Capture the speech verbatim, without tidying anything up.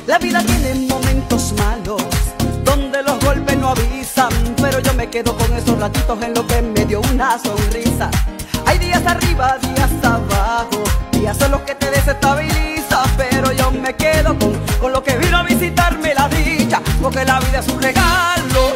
La vida tiene momentos malos, donde los golpes no avisan, pero yo me quedo con esos ratitos en lo que me dio una sonrisa. Hay días arriba, días abajo, días son los que te desestabilizan, pero yo me quedo con, con lo que vino a visitarme la dicha, porque la vida es un regalo.